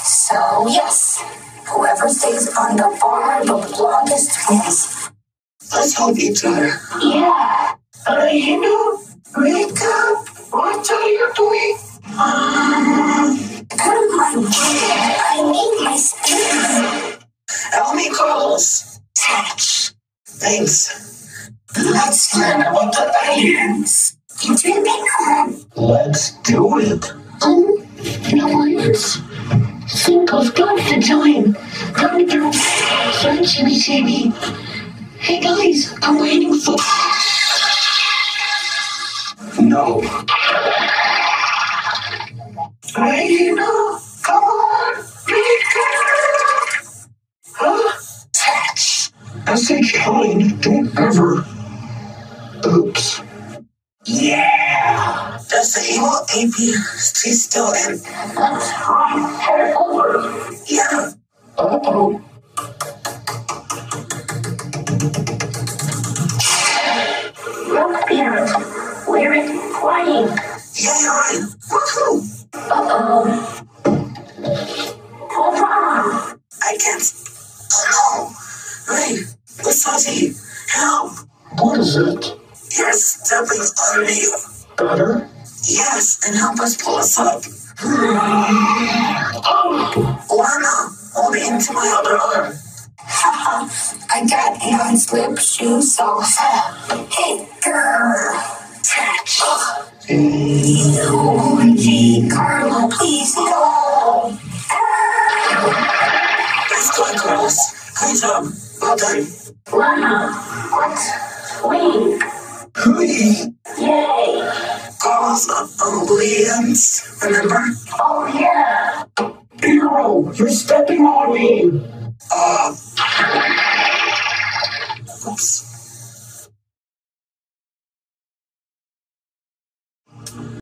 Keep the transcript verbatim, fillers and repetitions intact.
So, yes, whoever stays on the bar the longest wins. Let's help each other. Yeah. Uh, you know, makeup, what are you doing? Um, out of my way. I need my space. Help me, Carlos. Touch. Thanks. Let's learn about the aliens. You dreaming on? Let's do it. Oh, no aliens. Think of God to join. Come through. Sorry, Jimmy Jamie. Hey guys, I'm waiting for. No. Hey, no. Come on. Huh? Touch. I say kind. Don't ever. Oops. Yeah. Does the evil A P stay still and... That's right. Head over. Yeah. Uh-oh. Look, Beard. We're flying. Yeah, you're right. Woohoo! Uh-oh. Hold on. I can't... Oh, no. Hey, Wasabi, help. What is it? You're stepping on me. Better? Yes, and help us pull us up. Oh. Lana, hold me into my other arm. Haha, I got non-slip shoes off. Hey, girl. Touch. O M G, Carla, please no. Let's go, girls. Good job. Well done. Lana, what? Wait. Hooey. Yay. Girls of obedience, remember? Oh, yeah. Hero, you're stepping on me. Uh. Oops.